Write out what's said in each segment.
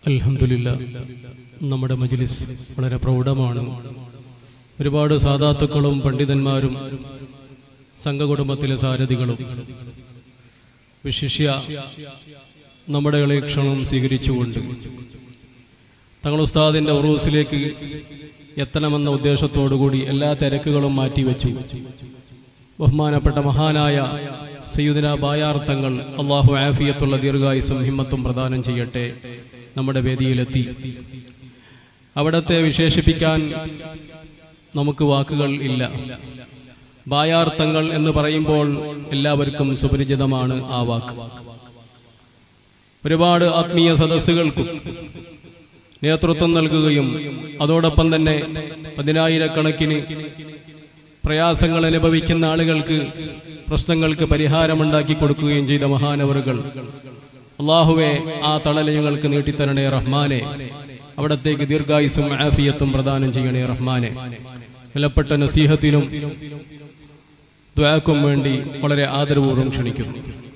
അൽഹംദുലില്ലാഹ് നമ്മുടെ മജ്ലിസ് വളരെ പ്രൗഢമാണ്. ഒരുപാട് സാദാത്തുക്കളും പണ്ഡിതന്മാരും സംഘകുടുംബത്തിലെ സാരഥികളും വിശിഷ്യ നമ്മുടെ ക്ഷണം സ്വീകരിച്ചുകൊണ്ട് തങ്ങൾ ഉസ്താദിൻ്റെ ഉറൂസിലേക്ക് എത്തണമെന്ന ഉദ്ദേശത്തോടുകൂടി എല്ലാ തിരക്കുകളും മാറ്റിവെച്ചു. ബഹുമാനപ്പെട്ട മഹാനായ സയ്യിദുന ബായാർ തങ്ങൾ അള്ളാഹു ആഫിയത്തുള്ള ദീർഘായുസ്സും ഹിമ്മത്തും പ്രദാനം ചെയ്യട്ടെ നമ്മുടെ വേദിയിലെത്തി. അവിടത്തെ വിശേഷിപ്പിക്കാൻ നമുക്ക് വാക്കുകൾ ഇല്ല. ബായാർ തങ്ങൾ എന്ന് പറയുമ്പോൾ എല്ലാവർക്കും സുപരിചിതമാണ് ആ വാക്ക്. ഒരുപാട് ആത്മീയ സദസ്സുകൾക്കും നേതൃത്വം നൽകുകയും അതോടൊപ്പം തന്നെ പതിനായിരക്കണക്കിന് പ്രയാസങ്ങൾ അനുഭവിക്കുന്ന ആളുകൾക്ക് പ്രശ്നങ്ങൾക്ക് പരിഹാരമുണ്ടാക്കി കൊടുക്കുകയും ചെയ്ത മഹാനവറുകൾ. അള്ളാഹുവെ, ആ തണൽ ഞങ്ങൾക്ക് നീട്ടിത്തരണേ റഹ്മാനെ. അവിടത്തേക്ക് ദീർഘായുസ്സും ആഫിയത്തും പ്രദാനം ചെയ്യണേ റഹ്മാനെ. വിലപ്പെട്ട നസീഹത്തിനും ദുആക്കും വേണ്ടി വളരെ ആദരപൂർവ്വം ക്ഷണിക്കുന്നു.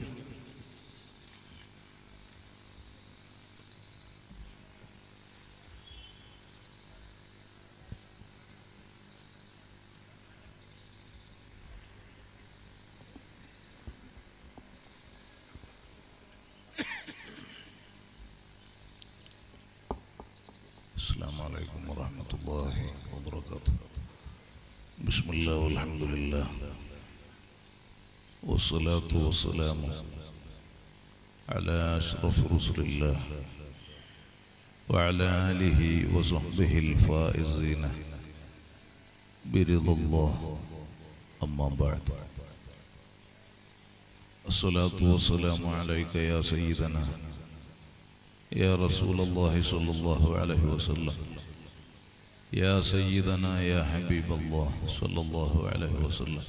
السلام عليكم ورحمة الله وبركاته. بسم الله والحمد لله والصلاة والسلام على أشرف رسل الله وعلى آله وصحبه الفائزين برضا الله. أما بعد، الصلاة والسلام عليك يا سيدنا يا رسول الله صلى الله عليه وسلم، يا سيدنا يا حبيب الله صلى الله عليه وسلم،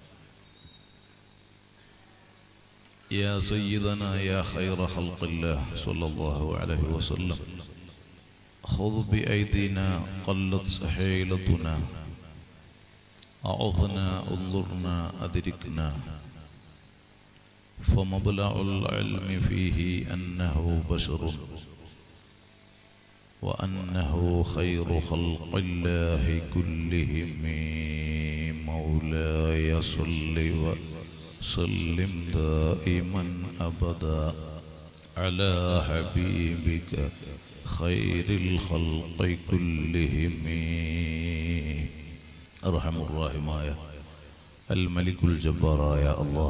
يا سيدنا يا خير خلق الله صلى الله عليه وسلم. خذ بأيدينا قلت حيلتنا، أعظنا انظرنا أدركنا، فمبلغ العلم فيه أنه بشر وأنه خير خلق الله كلهم. مولاي صل وسلم دائما أبدا على حبيبك خير الخلق كلهم. أرحم الراحمين الملك الجبار يا الله.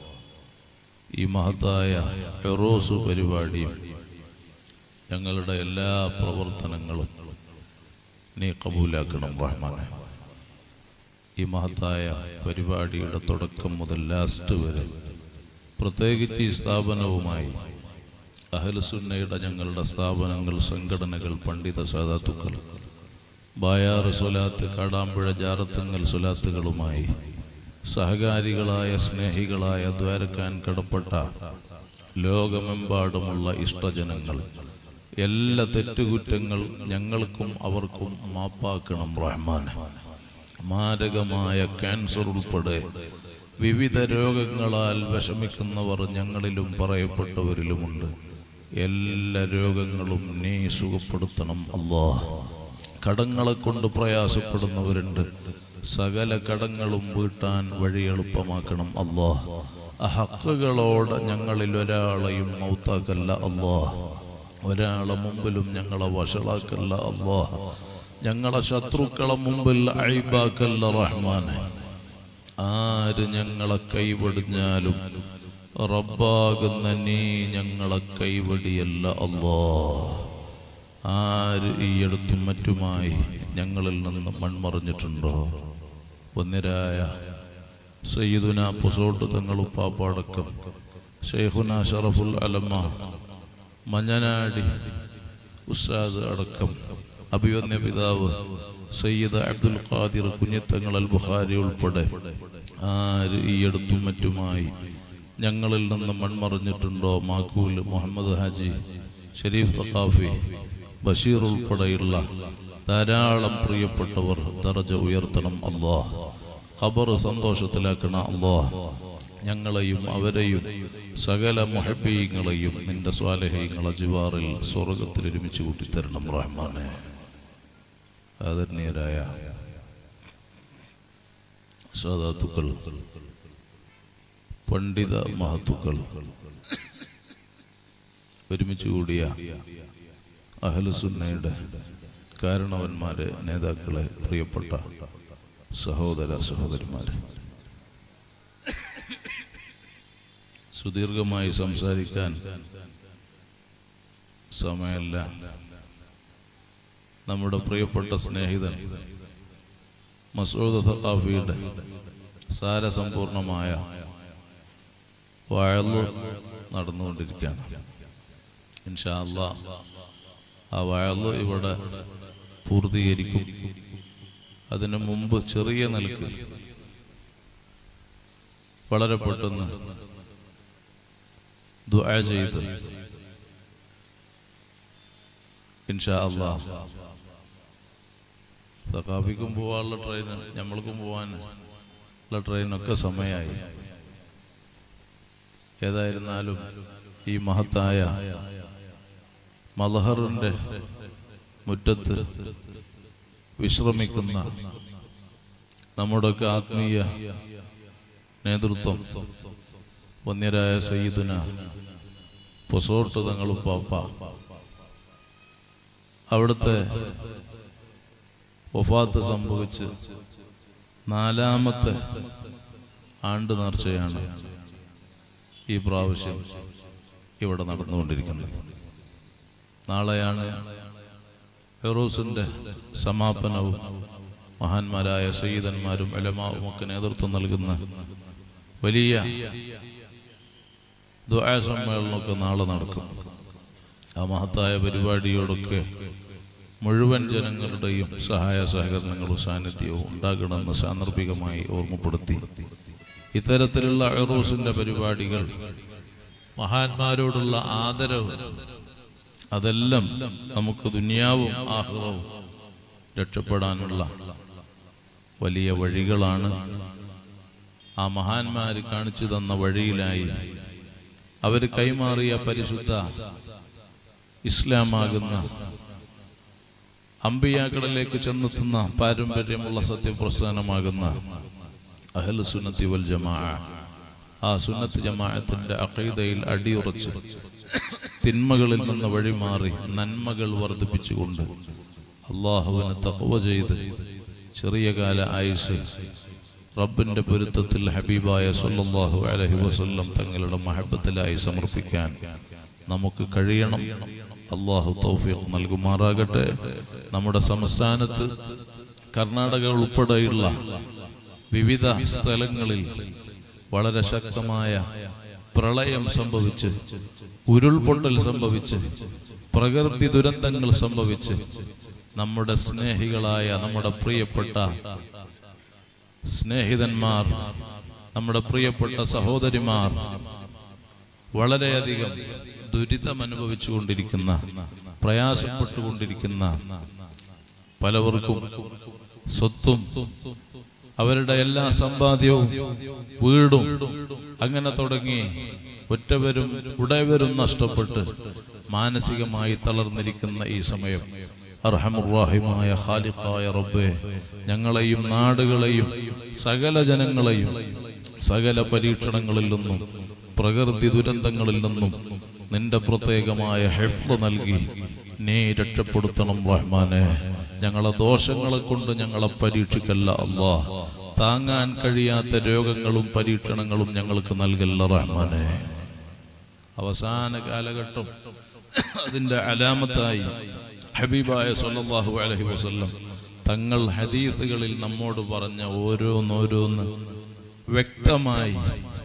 ഈ മഹത്തായ ഉറൂസ് പരിപാടിയും ഞങ്ങളുടെ എല്ലാ പ്രവർത്തനങ്ങളും നീ കബൂലാക്കണം റഹ്മാനെ. ഈ മഹത്തായ പരിപാടിയുടെ തുടക്കം മുതൽ ലാസ്റ്റ് വരെ, പ്രത്യേകിച്ച് ഈ സ്ഥാപനവുമായി അഹ്ലുസുന്നയുടെ ഞങ്ങളുടെ സ്ഥാപനങ്ങൾ, സംഘടനകൾ, പണ്ഡിത സാദാത്തുക്കൾ, ബായാർ സ്വലാത്ത്, കാടാമ്പുഴ ജാറത്തുങ്ങൽ സ്വലാത്തുകളുമായി സഹകാരികളായ സ്നേഹികളായ ദ്വാരക്കാൻ കടപ്പെട്ട ലോകമെമ്പാടുമുള്ള ഇഷ്ടജനങ്ങൾ, എല്ലാ തെറ്റുകുറ്റങ്ങൾ ഞങ്ങൾക്കും അവർക്കും മാപ്പാക്കണം റഹ്മാൻ. മാരകമായ ക്യാൻസർ ഉൾപ്പെടെ വിവിധ രോഗങ്ങളാൽ വിഷമിക്കുന്നവർ ഞങ്ങളിലും പറയപ്പെട്ടവരിലുമുണ്ട്. എല്ലാ രോഗങ്ങളും നീ സുഖപ്പെടുത്തണം അല്ലാഹ്. കടങ്ങളെ കൊണ്ട് പ്രയാസപ്പെടുന്നവരുണ്ട്, സകല കടങ്ങളും വീട്ടാൻ വഴി എളുപ്പമാക്കണം അല്ലാഹ്. ഹഖുകളോട് ഞങ്ങളിൽ ഒരാളെയും മൗത്താക്കല്ല അല്ലാഹ്. ഒരാളെ മുമ്പിലും ഞങ്ങളെ വഷളാക്കല്ല അല്ലാഹ്. ഞങ്ങളെ ശത്രുക്കളെ മുമ്പിൽ അയ്ബാക്കല്ല റഹ്മാനെ. ആര് ഞങ്ങളെ കൈവടിഞ്ഞാലും റബ്ബാകുന്ന നീ ഞങ്ങളെ കൈവടിയല്ല അല്ലാഹ്. ആര് ഈ അടുത്തും മറ്റുമായി ഞങ്ങളിൽ നിന്ന് മൺമറിഞ്ഞിട്ടുണ്ടോ? വന്നിരായ സയ്യിദുന പുസോട്ട് തങ്ങളുപ്പാപ്പടക്കം ശൈഖുന ഷറഫുൽ അലമ മഞ്ഞനാടി ഉസ്താദ് അടക്കം അഭിവന്യ പിതാവ് സയ്യിദ് അബ്ദുൽ ഖാദിർ കുഞ്ഞിത്തങ്ങൾ അൽ ബുഖാരി ഉൾപ്പെടെ ആര് ഈ അടുത്തും മറ്റുമായി ഞങ്ങളിൽ നിന്ന് മൺമറിഞ്ഞിട്ടുണ്ടോ? മാക്കൂൽ മുഹമ്മദ് ഹാജി, ഷരീഫ് സഖാഫി, ബഷീർ ഉൾപ്പെടെയുള്ള ധാരാളം പ്രിയപ്പെട്ടവർ ദറജ ഉയർത്തണം അല്ലാഹ്. ഖബർ സന്തോഷത്തിലാക്കണം അല്ലാഹ്. ഞങ്ങളെയും അവരെയും സകല മുഹബ്ബീങ്ങളെയും നിന്റെ സ്വാലിഹീങ്ങളെ ജിവാറിൽ സ്വർഗത്തിൽ ഒരുമിച്ച് കൂട്ടിത്തരണം റഹ്മാനെ. ആദരണീയരായ സാദാത്തുക്കൾ, പണ്ഡിത മഹത്തുക്കൾ, ഒരുമിച്ച് കൂടിയ അഹ്ലുസുന്നയുടെ കാരണവന്മാരെ, നേതാക്കളെ, പ്രിയപ്പെട്ട സഹോദര സഹോദരിമാരെ, സുദീർഘമായി സംസാരിക്കാൻ സമയമല്ല. നമ്മുടെ പ്രിയപ്പെട്ട സ്നേഹിതൻ മസ്ഊദ് സഖാഫിയുടെ സാരസമ്പൂർണമായ വഅള് നടന്നുകൊണ്ടിരിക്കുകയാണ്. ഇൻഷാ അല്ലാഹ് ആ വഅള് ഇവിടെ പൂർത്തീകരിക്കും. അതിനു മുമ്പ് ചെറിയ നിലക്ക് വളരെ പെട്ടെന്ന് ദുആ ചെയ്ത് ഇൻഷാ അല്ലാഹ് സഖാഫിക്കും പോകാനുള്ള ട്രെയിന്, നമ്മൾക്കും പോകാനുള്ള ട്രെയിനൊക്കെ സമയമായി. ഏതായിരുന്നാലും ഈ മഹത്തായ മൽഹറിന്റെ മുറ്റത്ത് വിശ്രമിക്കുന്ന നമ്മുടെയൊക്കെ ആത്മീയ നേതൃത്വം വന്യരായ സയ്യിദുന പൊസോട്ട് തങ്ങളും പാപ്പ, അവിടുത്തെ വഫാത്ത് സംഭവിച്ച് 4ാമത്തെ ആണ്ട് നേർച്ചയാണ് ഈ പ്രാവശ്യം ഇവിടെ നടന്നുകൊണ്ടിരിക്കുന്നത്. നാളെയാണ് ഫിറോസിന്റെ സമാപനവും മഹാന്മാരായ സയ്യിദന്മാരും ഉലമാവും ഒക്കെ നേതൃത്വം നൽകുന്ന വലിയ ദുആ സമ്മേളനമൊക്കെ നാളെ നടക്കും. ആ മഹത്തായ പരിപാടിയോടൊക്കെ മുഴുവൻ ജനങ്ങളുടെയും സഹായ സഹകരണങ്ങളും സാന്നിധ്യവും ഉണ്ടാകണമെന്ന് സാന്ദർഭികമായി ഓർമ്മപ്പെടുത്തി, ഇത്തരത്തിലുള്ള ഉറൂസിന്റെ പരിപാടികൾ, മഹാന്മാരോടുള്ള ആദരവ്, അതെല്ലാം നമുക്ക് ദുനിയാവും ആഖിറവും രക്ഷപ്പെടാനുള്ള വലിയ വഴികളാണ്. ആ മഹാന്മാർ കാണിച്ചു തന്ന വഴിയിലായി അവർ കൈമാറിയ പരിശുദ്ധ ഇസ്ലാമാകുന്ന അമ്പിയാക്കളിലേക്ക് ചെന്നെത്തുന്ന പാരമ്പര്യമുള്ള സത്യപ്രസ്ഥാനമാകുന്ന അഹ്ലു സുന്നത്തി വൽ ജമാഅ, ആ സുന്നത്ത് ജമാഅത്തിന്റെ അഖീദയിൽ അടിയുറച്ച് തിന്മകളിൽ നിന്ന് വഴിമാറി നന്മകൾ വർദ്ധിപ്പിച്ചുകൊണ്ട് അല്ലാഹുവിനെ തഖ്വ ചെയ്ത് ചെറിയ കാല ആയുസ് റബ്ബിന്റെ പൊരുത്തത്തിൽ ഹബീബായ സല്ലല്ലാഹു അലൈഹി വസല്ലം തങ്ങളുടെ മഹബത്തിലായി സമർപ്പിക്കാൻ നമുക്ക് കഴിയണം. അല്ലാഹു തൗഫീഖ് നൽകുമാറാകട്ടെ. നമ്മുടെ സംസ്ഥാനത്ത് കർണാടക ഉൾപ്പെടെയുള്ള വിവിധ സ്ഥലങ്ങളിൽ വളരെ ശക്തമായ പ്രളയം സംഭവിച്ച്, ഉരുൾപൊട്ടൽ സംഭവിച്ച്, പ്രകൃതി ദുരന്തങ്ങൾ സംഭവിച്ച് നമ്മുടെ സ്നേഹികളായ, നമ്മുടെ പ്രിയപ്പെട്ട സ്നേഹിതന്മാർ, നമ്മുടെ പ്രിയപ്പെട്ട സഹോദരിമാർ വളരെയധികം ദുരിതം അനുഭവിച്ചുകൊണ്ടിരിക്കുന്ന, പ്രയാസപ്പെട്ടുകൊണ്ടിരിക്കുന്ന, പലവർക്കും സ്വത്തും അവരുടെ എല്ലാ സമ്പാദ്യവും വീടും അങ്ങനെ തുടങ്ങി ഒറ്റവരും ഉടയവരും നഷ്ടപ്പെട്ട് മാനസികമായി തളർന്നിരിക്കുന്ന ഈ സമയം അർഹമുർ-റഹീമായ ഖാലിഖായ റബ്ബേ, ഞങ്ങളെയും നാടുകളെയും സകല ജനങ്ങളെയും സകല പരീക്ഷണങ്ങളിൽ നിന്നും പ്രകൃതി ദുരന്തങ്ങളിൽ നിന്നും നിന്റെ പ്രത്യേകമായ ഹിഫ്ള് നൽകി നീ രക്ഷപ്പെടുത്തണം റഹ്മാനെ. ഞങ്ങളെ ദോഷങ്ങളെ കൊണ്ട് ഞങ്ങളെ പരീക്ഷിക്കല്ല അല്ലാഹ്. താങ്ങാൻ കഴിയാത്ത രോഗങ്ങളും പരീക്ഷണങ്ങളും ഞങ്ങൾക്ക് നൽകല്ല റഹ്മാനെ. അവസാന കാലഘട്ടം അതിന്റെ അലാമത്തായി ഹബീബായ സല്ലല്ലാഹു അലൈഹി വസല്ലം തങ്ങൾ ഹദീസുകളിൽ നമ്മോട് പറഞ്ഞ ഓരോന്നോരോന്ന് വ്യക്തമായി,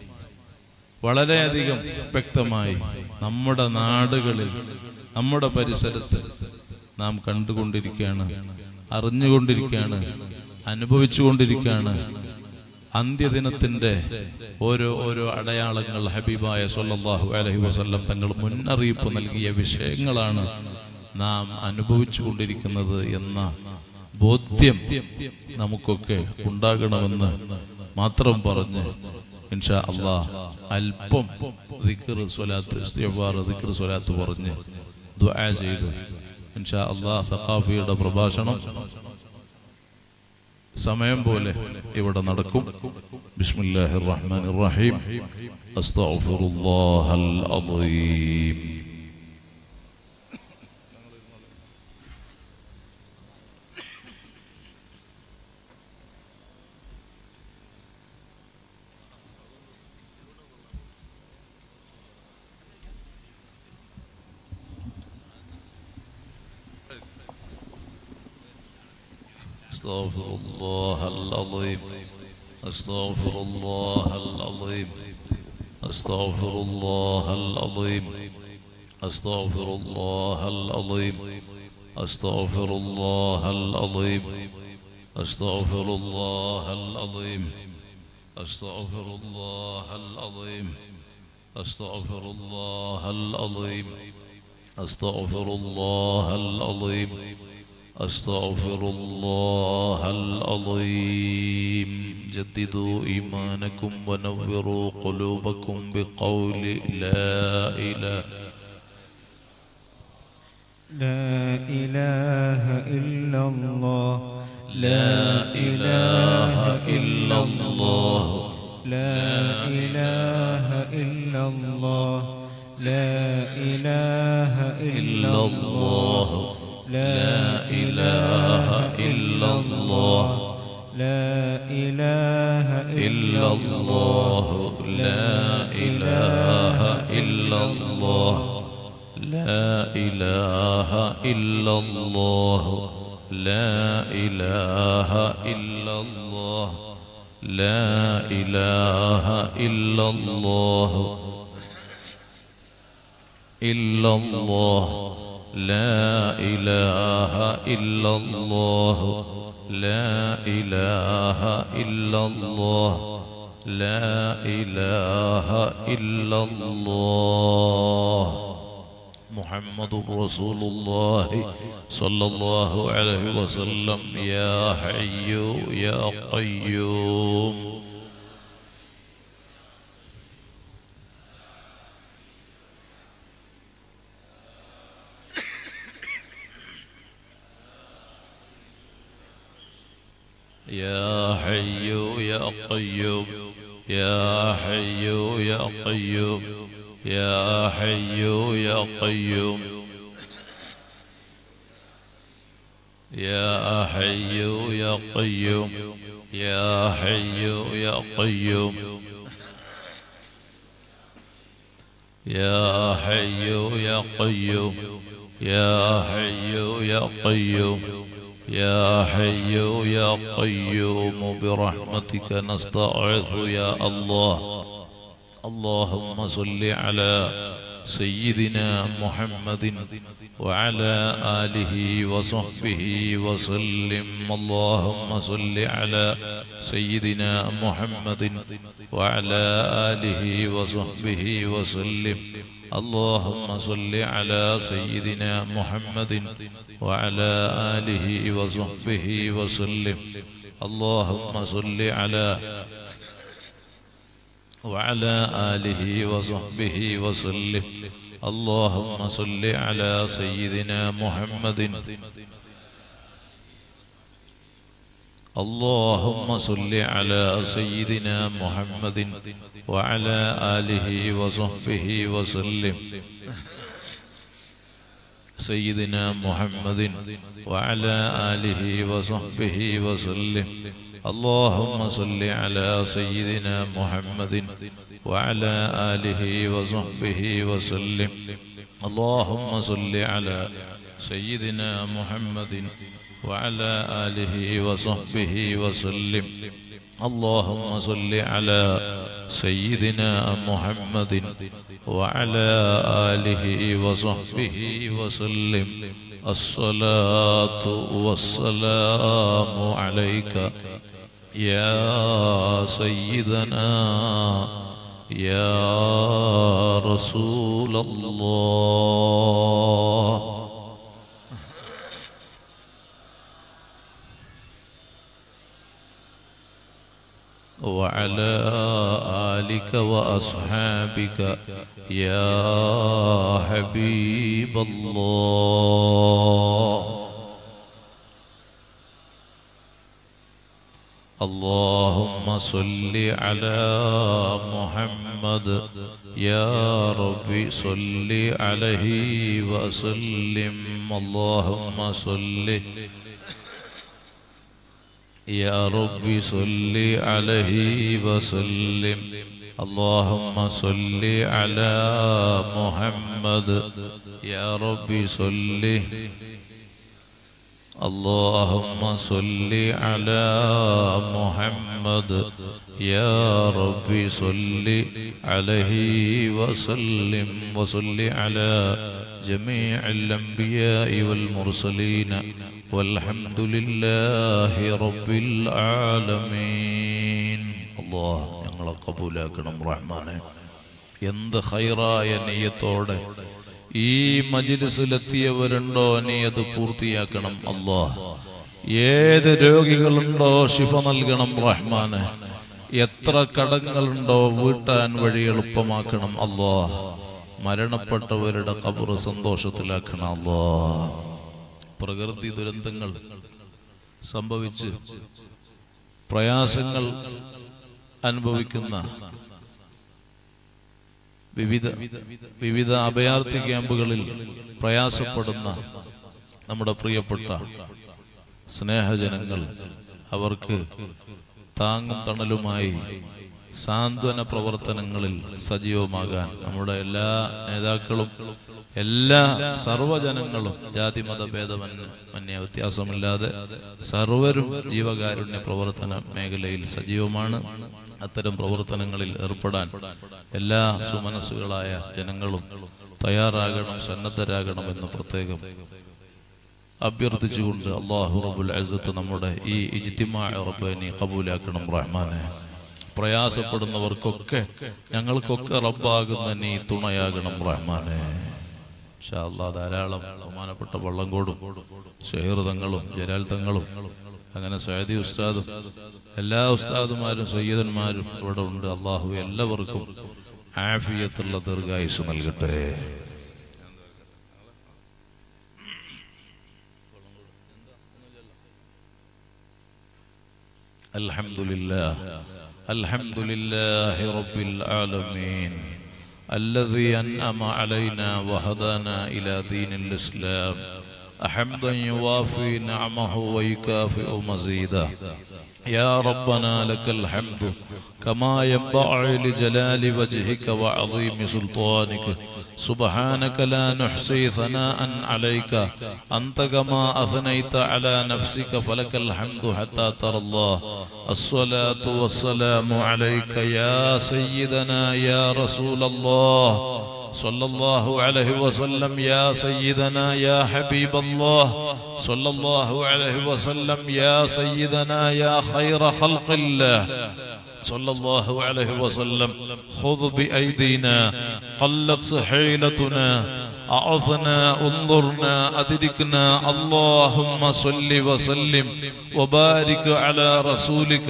വളരെയധികം വ്യക്തമായി നമ്മുടെ നാടുകളിൽ, നമ്മുടെ പരിസരത്ത് നാം കണ്ടുകൊണ്ടിരിക്കുകയാണ്, അറിഞ്ഞുകൊണ്ടിരിക്കുകയാണ്, അനുഭവിച്ചുകൊണ്ടിരിക്കുകയാണ്. അന്ത്യദിനത്തിന്റെ ഓരോ അടയാളങ്ങൾ ഹബീബായ സല്ലല്ലാഹു അലൈഹി വസല്ലം തങ്ങൾ മുന്നറിയിപ്പ് നൽകിയ വിഷയങ്ങളാണ് നാം അനുഭവിച്ചു കൊണ്ടിരിക്കുന്നത് എന്ന ബോധ്യം നമുക്കൊക്കെ ഉണ്ടാകണമെന്ന് മാത്രം പറഞ്ഞ് ഇൻഷാ അല്ലാഹ് അല്പം ദിക്ർ സ്വലാത്ത് ഇസ്തിഗ്ഫാർ ദിക്ർ സ്വലാത്ത് പറഞ്ഞ് ദുആ ചെയ്ത് ഇൻഷാ അല്ലാഹ് സഖാഫിയുടെ പ്രഭാഷണം സമയം പോലെ ഇവിടെ നടക്കും. ബിസ്മില്ലാഹിർ റഹ്മാനിർ റഹീം. അസ്തഗ്ഫിറുല്ലാഹൽ അദീം. أستغفر الله العظيم أستغفر الله العظيم أستغفر الله العظيم أستغفر الله العظيم أستغفر الله العظيم أستغفر الله العظيم أستغفر الله العظيم أستغفر الله العظيم أستغفر الله العظيم أستغفر الله العظيم. جددوا إيمانكم ونوروا قلوبكم بقول لا إله لا إله إلا الله لا إله إلا الله لا إله إلا الله لا إله إلا الله لا إله إلا الله لا إله إلا الله لا إله إلا الله لا إله إلا الله لا إله إلا الله لا إله إلا الله إلا الله لا إله إلا الله لا إله إلا الله لا إله إلا الله محمد رسول الله صلى الله عليه وسلم. يا حي يا قيوم. يا حي يا قيوم يا حي يا قيوم يا حي يا قيوم يا حي يا قيوم يا حي يا قيوم يا حي يا قيوم يا حي يا قيوم يا حي يا قيوم برحمتك نستغيث يا الله. اللهم صل على سيدنا محمد وعلى آله وصحبه وسلم. اللهم صل على سيدنا محمد وعلى آله وصحبه وسلم. اللهم صل على سيدنا محمد وعلى آله وصحبه وسلم. اللهم صل على وعلى آله وصحبه وسلم. اللهم صل على سيدنا محمد. اللهم صل على سيدنا محمد وعلى آله وصحبه وسلم. سيدنا محمد وعلى آله وصحبه وسلم. اللهم صل على سيدنا محمد وعلى آله وصحبه وسلم. اللهم صل على سيدنا محمد وعلى آله وصحبه وسلم. اللهم صل على سيدنا محمد وعلى آله وصحبه وسلم. الصلاة والسلام عليك يا سيدنا يا رسول الله. وعلى آلك وأصحابك يا حبيب الله. اللهم صل على محمد يا ربي صل عليه وسلم. اللهم صل يا ربي صل عليه وسلم. اللهم صل على محمد يا ربي صل. اللهم صل على محمد يا ربي صل عليه وسلم. وصل على جميع الأنبياء والمرسلين والحمد لله رب العالمين. الله ഞങ്ങളെ കബൂലാക്കണം റഹ്മാനെ. എന്ത് ഖൈറായ നിയ്യത്തോടെ ഈ മജ്‌ലിസിലെത്തിയവരുണ്ടോ നീ അത് പൂർത്തിയാക്കണം അല്ലാഹ്. ഏത് രോഗികളുണ്ടോ ശിഫ നൽകണം റഹ്മാനെ. എത്ര കടങ്ങളുണ്ടോ വീട്ടാൻ വഴി എളുപ്പമാക്കണം അല്ലാഹ്. മരണപ്പെട്ടവരുടെ ഖബർ സന്തോഷത്തിലാക്കണം അല്ലാഹ്. പ്രകൃതി ദുരന്തങ്ങൾ സംഭവിച്ച് പ്രയാസങ്ങൾ അനുഭവിക്കുന്ന വിവിധ അഭയാർത്ഥി ക്യാമ്പുകളിൽ പ്രയാസപ്പെടുന്ന നമ്മുടെ പ്രിയപ്പെട്ട സ്നേഹജനങ്ങൾ, അവർക്ക് താങ്ങും തണലുമായി സാന്ത്വന പ്രവർത്തനങ്ങളിൽ സജീവമാകാൻ നമ്മുടെ എല്ലാ നേതാക്കളും എല്ലാ സർവ്വജനങ്ങളും ജാതി മത ഭേദമന്യേ വ്യത്യാസമില്ലാതെ സർവരും ജീവകാരുണ്യ പ്രവർത്തന മേഖലയിൽ സജീവമാണ്. അത്തരം പ്രവർത്തനങ്ങളിൽ ഏർപ്പെടാൻ എല്ലാ സുമനസ്സുകളായ ജനങ്ങളും തയ്യാറാകണം, സന്നദ്ധരാകണമെന്ന് പ്രത്യേകം അഭ്യർത്ഥിച്ചുകൊണ്ട് അല്ലാഹു റബ്ബുൽ ഇസ്സത്ത് നമ്മുടെ ഈ ഇജ്തിമാ റബ്ബേ നീ കബൂലാക്കണം റഹ്മാനെ. പ്രയാസപ്പെടുന്നവർക്കൊക്കെ ഞങ്ങൾക്കൊക്കെ റബ്ബാകുന്ന നീ തുണയാകണം റഹ്മാനെ. ഇൻഷാ അല്ലാഹ് ധാരാളം ബഹുമാനപ്പെട്ട വള്ളംകോടും ഷഹീർ തങ്ങളും ജലാൽ തങ്ങളും അങ്ങനെ സയ്യിദി ഉസ്താദും എല്ലാ ഉസ്താദുമാരും സയ്യിദന്മാരും ഇവിടെ ഉണ്ട്. അല്ലാഹു എല്ലാവർക്കും ആഫിയത്തുള്ള ദീർഘായുസ്സ് നൽകട്ടെ. അൽഹംദുലില്ലാഹി റബ്ബിൽ ആലമീൻ الذي أنعم علينا وهدانا إلى دين الإسلام حمدا يوافي نعمه ويكافئ مزيدا. يا ربنا لك الحمد كما ينبغي لجلال وجهك وعظيم سلطانك. سبحانك لا نحصي ثناء عليك أنت كما أثنيت على نفسك فلك الحمد حتى ترى الله. الصلاة والسلام عليك يا سيدنا يا رسول الله صلى الله عليه وسلم. يا سيدنا يا حبيب الله صلى الله عليه وسلم. يا سيدنا يا خير خلق الله صلى الله عليه وسلم. خذ بأيدينا قلت حيلتنا أعظنا انظرنا أدركنا. اللهم صل وسلم وبارك على رسولك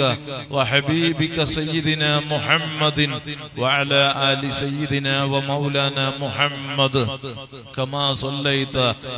وحبيبك سيدنا محمد وعلى آل سيدنا ومولانا محمد كما صليت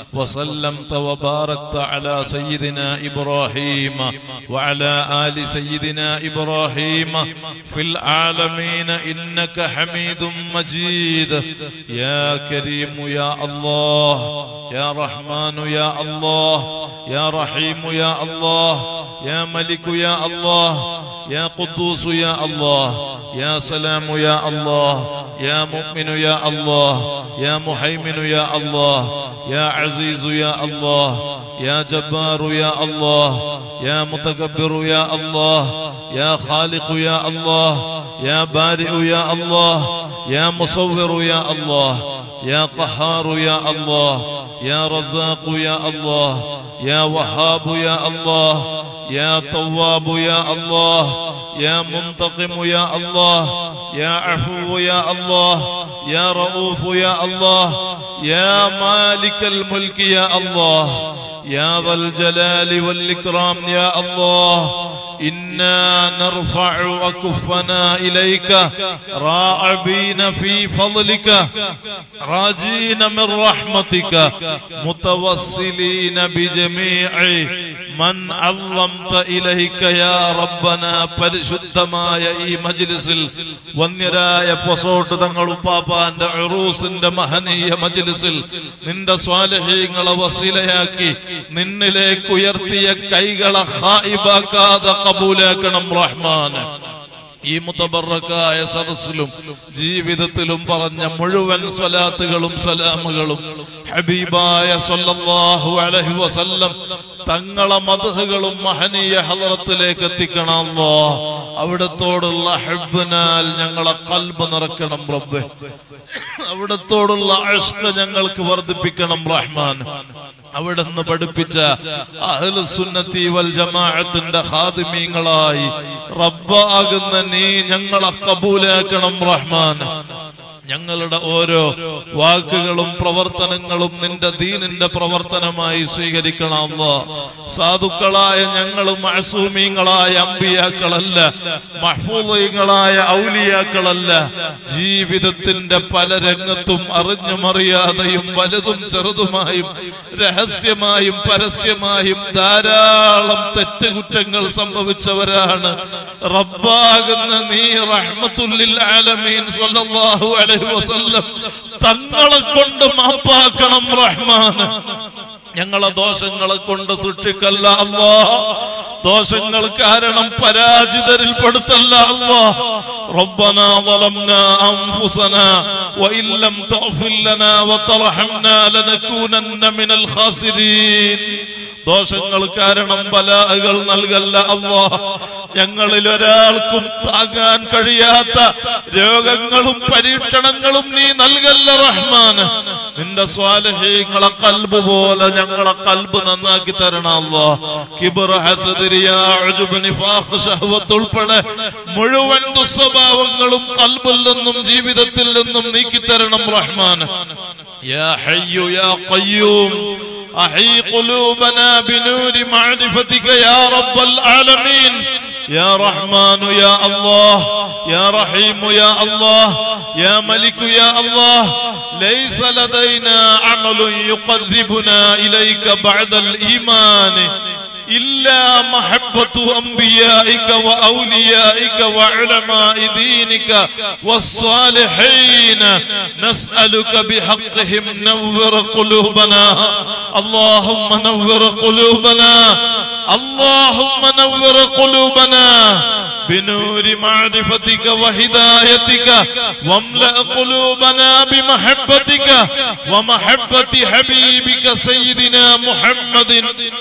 وسلمت وباركت على سيدنا إبراهيم وعلى آل سيدنا إبراهيم في العالمين إنك حميد مجيد. يا كريم يا الله يا رحمن يا الله يا رحيم يا الله يا ملك يا الله يا قدوس يا الله يا سلام يا الله يا مؤمن يا الله يا محيمن يا الله يا عزيز يا الله يا جبار يا الله يا متكبر يا الله يا خالق يا الله يا بارئ يا الله يا مصور يا الله يا قهار يا الله يا رزاق يا الله يا وهاب يا الله يا تواب يا الله يا منتقم يا الله يا عفو يا الله يا رؤوف يا الله يا مالك الملك يا الله يا ذا الجلال والإكرام يا الله إنا نرفع أكفنا إليك راعبين في فضلك راجين من رحمتك متوسلين بجميع من علمت إليك يا ربنا. പരിശുദ്ധമായ ഈ മജ്ലിസിൽ വന്യരായ പൊസോട്ട് തങ്ങൾ ഉപ്പാപ്പാന്റെ ഉറൂസിന്റെ മഹനീയ മജ്ലിസിൽ നിന്റെ സ്വാലിഹീങ്ങളെ വസീലയാക്കി നിന്നിലേക്ക് ഉയർത്തിയ കൈകളെ ഖായിബാക്കാതെ ഖബൂലാക്കണം റഹ്മാൻ. ഈ മുതബറക്കായ സദസ്സിലും ജീവിതത്തിലും പറഞ്ഞ മുഴുവൻ സ്വലാത്തുകളും സലാമുകളും ഹബീബായ സല്ലല്ലാഹു അലൈഹി വസല്ലം തങ്ങളെ മദ്ഹുകളും മഹനീയ ഹളറത്തിലേക്ക് എത്തിക്കണം അല്ലാഹ്. അവിടത്തോടുള്ള ഹബ്ബിനാൽ ഞങ്ങളെ ഖൽബ് നിറക്കണം റബ്ബേ. അവിടത്തോടുള്ള ഇഷ്ഖ് ഞങ്ങൾക്ക് വർദ്ധിപ്പിക്കണം റഹ്മാൻ. അവിടുന്ന് പഠിപ്പിച്ച അഹ്ലുസുന്നത്തി വൽ ജമാഅത്തിന്റെ ഖാദിമീങ്ങളായി റബ്ബാകുന്ന നീ ഞങ്ങളെ ഖബൂലാക്കണം റഹ്മാൻ. ഞങ്ങളുടെ ഓരോ വാക്കുകളും പ്രവർത്തനങ്ങളും നിന്റെ ദീനിന്റെ പ്രവർത്തനമായി സ്വീകരിക്കണം അല്ലാഹ്. സാധുക്കളായ ഞങ്ങൾ മഅസൂമീങ്ങളായ അമ്പിയാക്കളല്ല, മഹ്ഫൂളീങ്ങളായ ഔലിയാക്കളല്ല. ജീവിതത്തിന്റെ പല രംഗത്തും അറിഞ്ഞും അറിയാതെയും വലുതും ചെറുതുമായും രഹസ്യമായും പരസ്യമായും ധാരാളം തെറ്റുകുറ്റങ്ങൾ സംഭവിച്ചവരാണ്. റബ്ബാകുന്ന നീ റഹ്മത്തുല്ലിൽ ആലമീൻ സ്വല്ലല്ലാഹു അലൈഹി വസല്ലം തങ്ങളെ കൊണ്ട് മാപ്പാക്കണം റഹ്മാൻ. ഞങ്ങളെ ദോഷങ്ങളെ കൊണ്ട് സൃഷ്ടിക്കല്ല അല്ലാഹ്. ദോഷങ്ങൾ കാരണം പരാജിതരിൽ പെടുത്തല്ല അല്ലാഹ്. റബ്ബനാ ളലംനാ അൻഫുസനാ വഇൻ ലം തഗ്ഫിർ ലനാ വതർഹംനാ ലനകൂനന്ന മിനൽ ഖാസിരീൻ. ദോഷങ്ങൾ കാരണം ബലാഅകൾ നൽകല്ല അല്ലാഹ്. ഞങ്ങളിൽ ഒരാൾക്കും താങ്ങാൻ കഴിയാത്ത രോഗങ്ങളും പരീക്ഷണങ്ങളും നീ നൽകല്ല റഹ്മാൻ. നിന്റെ സ്വാലിഹീങ്ങളെ ഖൽബ് പോലെ ഞങ്ങളെ ഖൽബ് നന്നാക്കി തരണം അല്ലാഹ്. കിബ്ർ, ഹസദ്, റിയാ, ഉജ്ബ്, നിഫാഖ്, ശഹ്വത്ത് ഉൾപ്പെടെ മുഴുവൻ ദുസ്വഭാവങ്ങളും ഖൽബിൽ നിന്നും ജീവിതത്തിൽ നിന്നും നീക്കി തരണം റഹ്മാൻ. യാ ഹയ്യു യാ ഖയ്യൂം أحي قلوبنا بنور معرفتك يا رب العالمين. يا رحمن يا الله، يا رحيم يا الله، يا ملك يا الله. ليس لدينا عمل يقربنا إليك بعد الإيمان إلا محبة أنبيائك وأوليائك وعلماء دينك والصالحين. نسألك بحقهم نور قلوبنا. اللهم نور قلوبنا، اللهم نور قلوبنا بنور معرفتك وهدايتك، واملأ قلوبنا بمحبتك ومحبة حبيبك سيدنا محمد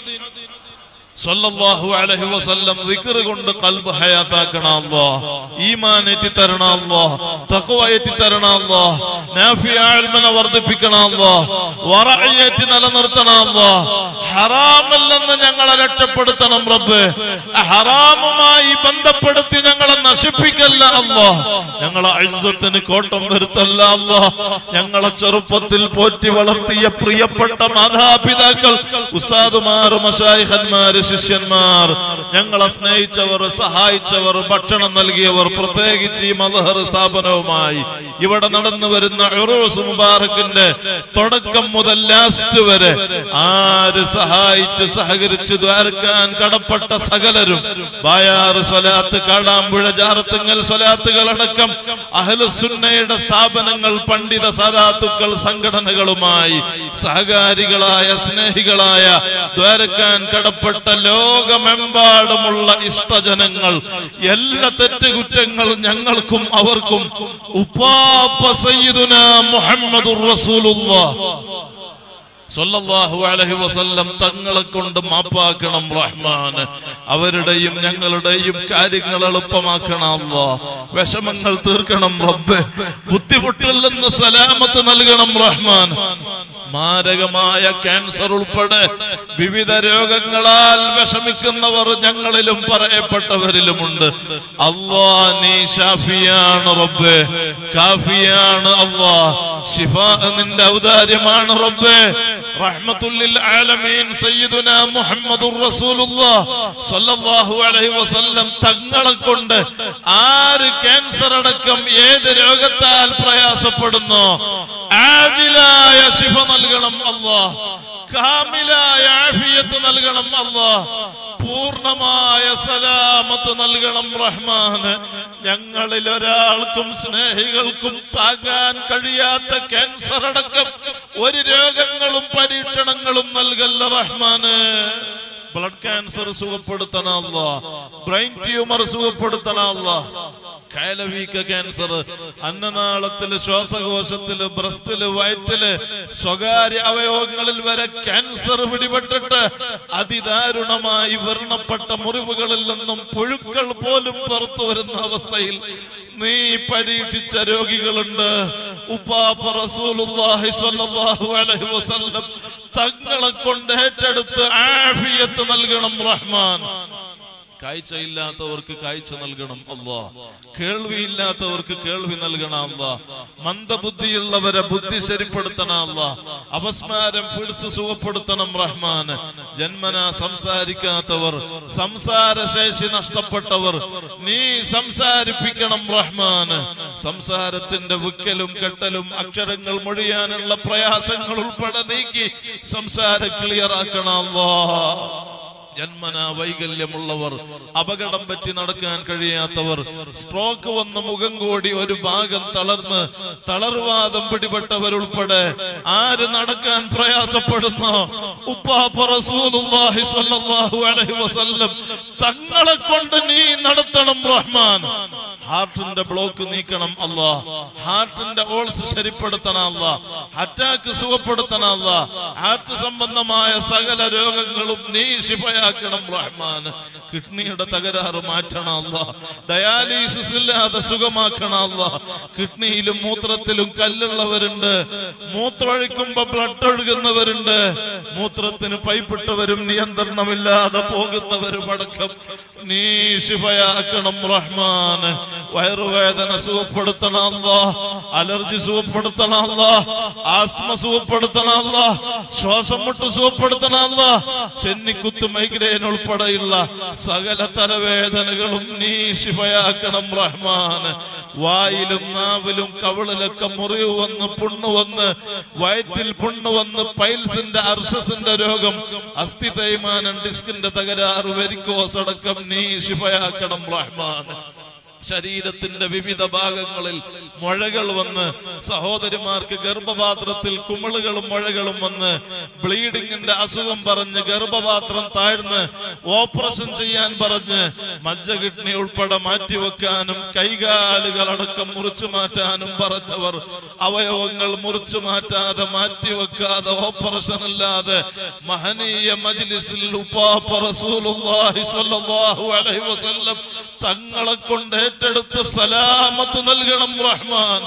സല്ലല്ലാഹു അലൈഹി വസല്ലം. ദിക്ർ കൊണ്ട് ഖൽബ് ഹയാത്താക്കണം അല്ലാഹ്. ഈമാൻ ഏറ്റി തരണം അല്ലാഹ്. തഖ്വ ഏറ്റി തരണം അല്ലാഹ്. നാഫിയ ഇൽമിനെ വർദ്ധിപ്പിക്കണം അല്ലാഹ്. വറഅയറ്റി നിലനിർത്തണം അല്ലാഹ്. ഹറാമല്ലെന്ന് ഞങ്ങളെ രക്ഷപ്പെടുത്തണം റബ്ബേ. ഹറാമുമായി ബന്ധപ്പെടുത്തി ഞങ്ങളെ നശിപ്പിക്കല്ല അല്ലാഹ്. ഞങ്ങളെ ഇസ്സത്തിന് കോട്ടം വരുത്തല്ല അല്ലാഹ്. ഞങ്ങളെ ചെറുപ്പത്തിൽ പോറ്റി വളർത്തിയ പ്രിയപ്പെട്ട മാതാപിതാക്കൾ, ഉസ്താദുമാർ, മശായിഖന്മാർ, ശിഷ്യന്മാർ, ഞങ്ങളെ സ്നേഹിച്ചവർ, സഹായിച്ചവർ, ഭക്ഷണം നൽകിയവർ, പ്രത്യേകിച്ച് ഈ മദ്ഹർ സ്ഥാപനവുമായി ഇവിടെ നടന്നു വരുന്ന ഉറൂസ് മുബാറക്കിന്റെ തുടക്കം മുതൽ ലാസ്റ്റ് വരെ ആര് സഹായിച്ച് സഹകരിച്ച് ദ്വാരക്കാൻ കടപ്പെട്ട സകലരും, ബായാറ് സ്വലാത്ത്, കാടാമ്പുഴ ജാറത്തുങ്ങൽ സ്വലാത്തുകൾ അടക്കം അഹ്ലുസുന്നയുടെ സ്ഥാപനങ്ങൾ, പണ്ഡിത സാദാത്തുക്കൾ, സംഘടനകളുമായി സഹകാരികളായ സ്നേഹികളായ ദ്വാരക്കാൻ കടപ്പെട്ട ലോകമെമ്പാടുമുള്ള ഇഷ്ടജനങ്ങൾ, എല്ലാ തെറ്റുകുറ്റങ്ങൾ ഞങ്ങൾക്കും അവർക്കും ഉപ്പാപ്പ സയ്യിദുനാ മുഹമ്മദുർ റസൂലുള്ളാഹ് സല്ലല്ലാഹു അലൈഹി വസല്ലം തങ്ങളെ കൊണ്ട് മാപ്പാക്കണം റഹ്മാൻ. അവരുടെയും ഞങ്ങളുടെയും കാര്യങ്ങൾ എളുപ്പമാക്കണം അല്ലാഹ്. വിഷമങ്ങൾ തീർക്കണം റബ്ബേ. ബുദ്ധിമുട്ടിൽ നിന്ന് സലാമത്ത് നൽകണം റഹ്മാൻ. മാരകമായ ക്യാൻസർ ഉൾപ്പെടെ വിവിധ രോഗങ്ങളാൽ വിഷമിക്കുന്നവർ ഞങ്ങളിലും പറയപ്പെട്ടവരിലുമുണ്ട്. അല്ലാഹ് നീ ഷാഫിയാണ് റബ്ബേ, കാഫിയാണ് അല്ലാഹ്. ശിഫാ നിന്റെ ഔദാര്യമാണ് റബ്ബേ. റഹ്മത്തുൽ ആലമീൻ സയ്യിദുനാ മുഹമ്മദുർ റസൂലുള്ളാഹ് സ്വല്ലല്ലാഹു അലൈഹി വസല്ലം തങ്ങളെ കൊണ്ട് ആര് ക്യാൻസർ അടക്കം ഏത് രോഗത്താൽ പ്രയാസപ്പെടുന്നു ആജിലായ ശിഫ നൽകണം അല്ലാഹ്, കാമിലായ ആഫിയത്ത് നൽകണം അല്ലാഹ്, പൂർണ്ണമായ സലാമത്ത് നൽകണം റഹ്മാന്. ഞങ്ങളിൽ ഒരാൾക്കും സ്നേഹികൾക്കും താങ്ങാൻ കഴിയാത്ത ക്യാൻസർ അടക്കം ഒരു രോഗങ്ങളും പരീക്ഷണങ്ങളും നൽകല്ല റഹ്മാന്. ബ്ലഡ് ക്യാൻസർ സുഖപ്പെടുത്തണ അല്ലാഹ്, ബ്രെയിൻ ട്യൂമർ സുഖപ്പെടുത്തണ അല്ലാഹ്, കയലവീക്ക ക്യാൻസർ, അന്നനാളത്തില്, ശ്വാസകോശത്തില്, ബ്രസ്റ്റില്, വയറ്റില്, സ്വകാര്യ അവയവങ്ങളിൽ വരെ ക്യാൻസർ പിടിപെട്ടിട്ട് അതിദാരുണമായി വർണ്ണപ്പെട്ട മുറിവുകളിൽ നിന്നും പുഴുക്കൾ പോലും പുറത്തു വരുന്ന അവസ്ഥയിൽ നീ പരീക്ഷിച്ച രോഗികളുണ്ട്. ഉപ്പാപ്പ റസൂലുള്ളാഹി സ്വല്ലല്ലാഹു അലൈഹി വസല്ലം തങ്ങളെ കൊണ്ട് ഏറ്റെടുത്ത് ആഫിയത്ത് നൽകണം റഹ്മാൻ. കാഴ്ചയില്ലാത്തവർക്ക് കാഴ്ച നൽകണം അല്ലാഹ്, കേൾവിയില്ലാത്തവർക്ക് കേൾവി നൽകണം അല്ലാഹ്, മന്ദബുദ്ധിയുള്ളവരെ ബുദ്ധി ശരിപ്പെടുത്തണം അല്ലാഹ്, അപസ്മാരം ഫിഡ്സ് സുഖപ്പെടുത്തണം റഹ്മാന്. ജന്മനാ സംസാരിക്കാത്തവർ, സംസാരശേഷി നഷ്ടപ്പെട്ടവർ നീ സംസാരിപ്പിക്കണം റഹ്മാന്. സംസാരത്തിന്റെ വിക്കലും കെട്ടലും അക്ഷരങ്ങൾ മൊഴിയാനുള്ള പ്രയാസങ്ങൾ ഉൾപ്പെടെ നീക്കി സംസാരം ക്ലിയർ ആക്കണം അല്ലാഹ്. ജന്മനാ വൈകല്യമുള്ളവർ, അപകടം പറ്റി നടക്കാൻ കഴിയാത്തവർ, സ്ട്രോക്ക് വന്ന് മുഖം കൂടി ഒരു ഭാഗം തളർന്ന് തളർവാദം പിടിപെട്ടവരുൾപ്പെടെ ആര് നടക്കാൻ പ്രയാസപ്പെടുന്നോ ഉപ്പാപ്പ റസൂലുള്ളാഹി സ്വല്ലല്ലാഹു അലൈഹി വസല്ലം തങ്ങളെ കൊണ്ട് നീ നടത്തണം റഹ്മാൻ. ഹാർട്ടിന്റെ ബ്ലോക്ക് നീക്കണം അല്ലാഹ്, ഹാർട്ടിന്റെ ഓൾസ് ശരിപ്പെടുത്തണം അല്ലാഹ്, അറ്റാക്ക് സുഖപ്പെടുത്തണം അല്ലാഹ്, ഹാർട്ട് സംബന്ധമായ സകല രോഗങ്ങളും നീ ശിഫയാക്കണം റഹ്മാൻ. കിഡ്നിയുടെ തകരാറ് മാറ്റണം അല്ലാഹ്, ഡയാലിസിസ് ഇല്ലാതെ സുഖമാക്കണം അല്ലാഹ്. കിഡ്നിയിലും മൂത്രത്തിലും കല്ലുള്ളവരുണ്ട്, മൂത്രമൊഴിക്കുമ്പോ ബ്ലഡ് ഒഴുകുന്നവരുണ്ട്, മൂത്രത്തിന് പൈപ്പിട്ടവരും നിയന്ത്രണമില്ലാതെ പോകുന്നവരും അടക്കം നീ ശിഫയാക്കണം റഹ്മാൻ. വയറുവേദന സുഖപ്പെടുത്തണം അല്ലാഹ്, അലർജി സുഖപ്പെടുത്തണം അല്ലാഹ്, ആസ്മ സുഖപ്പെടുത്തണം അല്ലാഹ്, ശ്വാസം മുട്ട് സുഖപ്പെടുത്തണം അല്ലാഹ്, ചെന്നിക്കുത്ത്, മൈഗ്രെയിൻ ഉൾപ്പെടെയുള്ള സകല തലവേദനകളും നീ ശിഫയാക്കണം റഹ്മാൻ. വായിലും നാവിലും കവിളിലൊക്കെ മുറിവ് വന്ന് പുണ്ണ് വന്ന് വയറ്റിൽ പുണ്ണ് വന്ന് പൈൽസിന്റെ അർശസിന്റെ രോഗം, അസ്ഥി തേയ്മാനം, ഡിസ്കിന്റെ തകരാറ്, വെരിക്കോസ് അടക്കം നീ ശിഫയാക്കണം റഹ്മാൻ. ശരീരത്തിന്റെ വിവിധ ഭാഗങ്ങളിൽ മുഴകൾ വന്ന് സഹോദരിമാർക്ക് ഗർഭപാത്രത്തിൽ കുമിളുകളും മുഴകളും വന്ന് ബ്ലീഡിങ്ങിന്റെ അസുഖം പറഞ്ഞ് ഗർഭപാത്രം താഴ്ന്ന് ഓപ്പറേഷൻ ചെയ്യാൻ പറഞ്ഞ് മജ്ജ കിഡ്നി ഉൾപ്പെടെ മാറ്റിവെക്കാനും കൈകാലുകളടക്കം മുറിച്ചു മാറ്റാനും പറഞ്ഞവർ അവയവങ്ങൾ മുറിച്ചു മാറ്റാതെ മാറ്റിവെക്കാതെ ഓപ്പറേഷൻ ഇല്ലാതെ മഹനീയ മജ്ലിസിൽ ഉപ്പാപ്പ റസൂലുള്ളാഹി സ്വല്ലല്ലാഹു അലൈഹി വസല്ലം തങ്ങളെ കൊണ്ട് ഏറ്റെടുത്ത് സലാമത്ത് നൽകണം റഹ്മാൻ.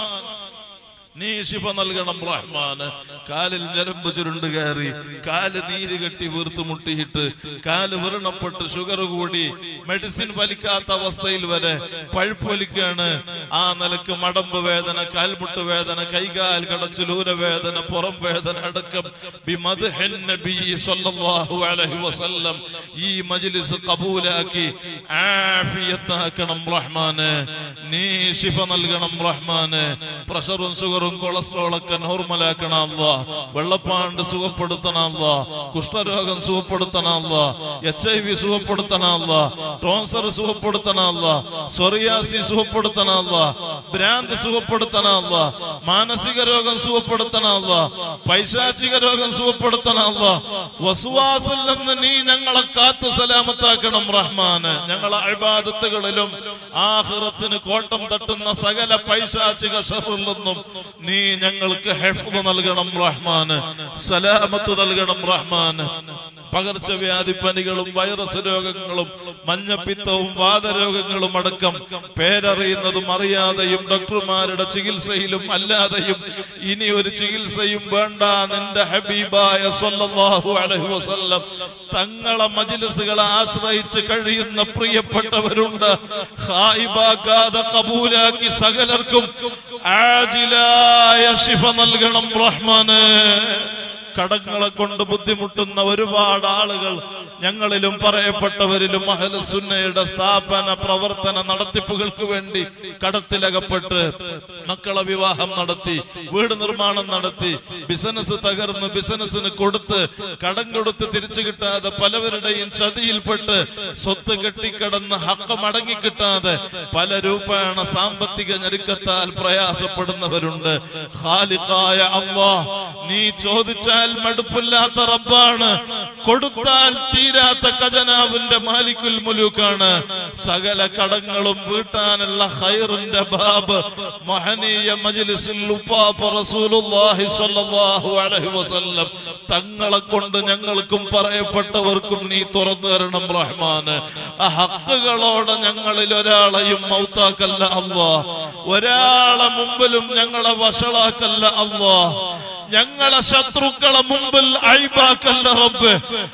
നീ ശിഫ നൽകണം റഹ്മാന്. കാലിൽ ഞരമ്പ് ചുരുണ്ട് കയറി, കാല് നീര് കെട്ടി വീർത്ത് മുട്ടിയിട്ട്, കാല് വ്രണപ്പെട്ട് ഷുഗർ കൂടി മെഡിസിൻ വലിക്കാത്ത അവസ്ഥയിൽ വരെ പഴുപ്പ് വലിക്കാണ്. ആ നിലക്ക് മടമ്പ് വേദന, കാൽമുട്ട് വേദന, കൈകാൽ കടച്ചിലൂര വേദന, പുറം വേദന അടക്കം ബിമദ്ഹിൻ നബി സ്വല്ലല്ലാഹു അലൈഹി വസല്ലം ഈ മജ്ലിസ് ഖബൂലാക്കി ആഫിയത്താക്കണം റഹ്മാന്. നീ ശിഫ നൽകണം റഹ്മാന്. പ്രഷറും ഷുഗറും കൊളസ്ട്രോളൊക്കെ നോർമലാക്കണം അല്ലാഹ്. വെള്ളപ്പാണ്ട് സുഖപ്പെടുത്തണം അല്ലാഹ്, കുഷ്ഠരോഗം സുഖപ്പെടുത്തണം അല്ലാഹ്, HIV സുഖപ്പെടുത്തണം അല്ലാഹ്, ടോൺസർ സുഖപ്പെടുത്തണം അല്ലാഹ്, സോറിയാസിസ് സുഖപ്പെടുത്തണം അല്ലാഹ്, ഭ്രാന്ത് സുഖപ്പെടുത്തണം അല്ലാഹ്, മാനസിക രോഗം സുഖപ്പെടുത്തണം അല്ലാഹ്, പൈശാചിക രോഗം സുഖപ്പെടുത്തണം അല്ലാഹ്. വസ്വാസിൽ നിന്ന് നീ ഞങ്ങളെ കാത്തു സലാമത്താക്കണം റഹ്മാന്. ഞങ്ങളെ ഇബാദത്തുകളിലും ആഖിറത്തിന് കോട്ടം തട്ടുന്ന സകല പൈശാചിക ശർറിൽ നിന്നും നീ ഞങ്ങൾക്ക് ഹിഫ്ദ് നൽകണം റഹ്മാന്, സലാമത്ത് നൽകണം റഹ്മാന്. പകർച്ചവ്യാധി പനികളും വൈറസ് രോഗങ്ങളും മഞ്ഞപ്പിത്തവും വാതരോഗങ്ങളും അടക്കം പേരറിയുന്നതും അറിയാതെയും ഡോക്ടർമാരുടെ ചികിത്സയിലും അല്ലാതെയും ഇനി ഒരു ചികിത്സയും വേണ്ട നിന്റെ ഹബീബായ സ്വല്ലല്ലാഹു അലൈഹി വസല്ലം തങ്ങളെ മജ്ലിസുകളെ ആശ്രയിച്ച് കഴിയുന്ന പ്രിയപ്പെട്ടവരുണ്ട്. ഖായിബാകാതെ ഖബൂലാക്കി സകലർക്കും ആജിലായ ശിഫ നൽകണം റഹ്മാന്. കടങ്ങളെ കൊണ്ട് ബുദ്ധിമുട്ടുന്ന ഒരുപാട് ആളുകൾ ഞങ്ങളിലും പറയപ്പെട്ടവരിലും അഹ്ലു സുന്നയുടെ സ്ഥാപന പ്രവർത്തന നടത്തിപ്പുകൾക്ക് വേണ്ടി കടത്തിലകപ്പെട്ട് മക്കളെ വിവാഹം നടത്തി, വീട് നിർമ്മാണം നടത്തി, ബിസിനസ് തകർന്ന് ബിസിനസിന് കൊടുത്ത് കടം കൊടുത്ത് തിരിച്ചു കിട്ടാതെ പലവരുടെയും ചതിയിൽപ്പെട്ട് സ്വത്ത് കെട്ടിക്കിടന്ന് ഹക്ക് മടങ്ങി കിട്ടാതെ പല രൂപേണ സാമ്പത്തിക ഞെരുക്കത്താൽ പ്രയാസപ്പെടുന്നവരുണ്ട്. ഖാലിഖായ അല്ലാഹ്, നീ ചോദിച്ചാൽ മടുപ്പില്ലാത്ത റബ്ബാണ്, കൊടുത്താൽ തീരാത്ത ഖജനാവിന്റെ മാലിക്കുൽ മുലൂക്കാണ്. സകല കടങ്ങളും വീട്ടാനുള്ള ഖൈറിന്റെ ബാബ് മഹനീയ മജ്ലിസിൽ ഉപ്പാപ്പ റസൂലുള്ളാഹി സ്വല്ലല്ലാഹു അലൈഹി വസല്ലം തങ്ങളെ കൊണ്ട് ഞങ്ങൾക്കും പറയപ്പെട്ടവർക്കും നീ തുറന്നു തരണം റഹ്മാന്. ആ ഹക്കുകളോടെ ഞങ്ങളിൽ ഒരാളെയും മൗത്താക്കല്ല അല്ലാഹ്, ഒരാളെ മുമ്പിലും ഞങ്ങളെ വഷളാക്കല്ല അല്ലാഹ്, ഞങ്ങളെ ശത്രുക്കളെ മുമ്പിൽ അയ്ബാക്കല്ല റബ്ബ്.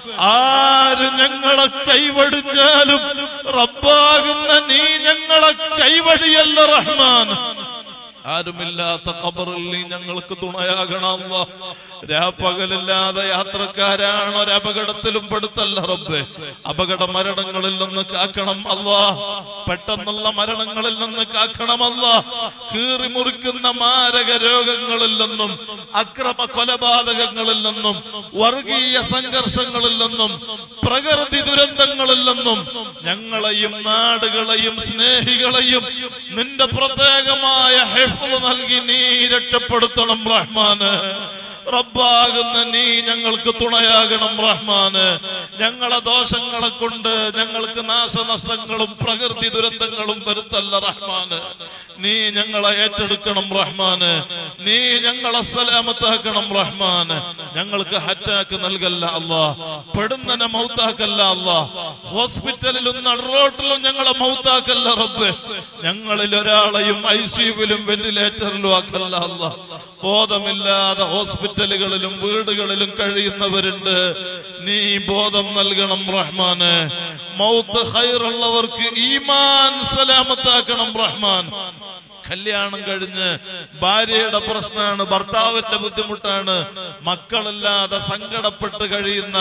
ആര് ഞങ്ങളെ കൈവടിഞ്ഞാലും റബ്ബാകുന്ന നീ ഞങ്ങളെ കൈവടിയല്ല റഹ്മാൻ. ആരുമില്ലാത്ത ഖബറിൽ നീ ഞങ്ങൾക്ക് തുണയാകണം അല്ലാഹ്. രാപ്പകലില്ലാതെ യാത്രക്കാരാണ്, ഒരപകടത്തിലും പെടുത്തല്ല റബ്ബേ. അപകട മരണങ്ങളിൽ നിന്ന് കാക്കണം അല്ലാഹ്, പെട്ടെന്നുള്ള മരണങ്ങളിൽ നിന്ന് കാക്കണം അല്ലാഹ്, കീറി മുറിക്കുന്ന മാരക രോഗങ്ങളിൽ നിന്നും അക്രമ കൊലപാതകങ്ങളിൽ നിന്നും വർഗീയ സംഘർഷങ്ങളിൽ നിന്നും പ്രകൃതി ദുരന്തങ്ങളിൽ നിന്നും ഞങ്ങളെയും നാടുകളെയും സ്നേഹികളെയും നിന്റെ പ്രത്യേകമായ ഹിഫ്ള് നൽകി നീ രക്ഷപ്പെടുത്തണം റഹ്മാന്. റബ്ബാകുന്ന നീ ഞങ്ങൾക്ക് തുണയാകണം റഹ്മാന്. ഞങ്ങളെ ദോഷങ്ങളെ കൊണ്ട് ഞങ്ങൾക്ക് നാശനഷ്ടങ്ങളും പ്രകൃതി ദുരന്തങ്ങളും വരുത്തല്ല റഹ്മാന്. നീ ഞങ്ങളെ ഏറ്റെടുക്കണം റഹ്മാന്. നീ ഞങ്ങളെ സലാമത്താക്കണം റഹ്മാന്. ഞങ്ങൾക്ക് അറ്റാക്ക് നൽകല്ല അല്ലാഹ്, പെടുന്നനെ മൗത്താക്കല്ല അല്ലാഹ്, ഹോസ്പിറ്റലിലും നടുറോട്ടിലും ഞങ്ങളെ മൗത്താക്കല്ല റബ്ബ്. ഞങ്ങളിൽ ഒരാളെയും ICUവിലും വെന്റിലേറ്ററിലും ആക്കല്ല അല്ലാഹ്. ബോധമില്ലാതെ ഹോസ്പിറ്റലുകളിലും വീടുകളിലും കഴിയുന്നവരുണ്ട്, നീ ബോധം നൽകണം റഹ്മാന്. മൗത്ത് ഖൈറുള്ളവർക്ക് ഈമാൻ സലാമത്താക്കണം റഹ്മാൻ. കല്യാണം കഴിഞ്ഞ് ഭാര്യയുടെ പ്രശ്നമാണ്, ഭർത്താവിന്റെ ബുദ്ധിമുട്ടാണ്, മക്കളില്ലാതെ സങ്കടപ്പെട്ട് കഴിയുന്ന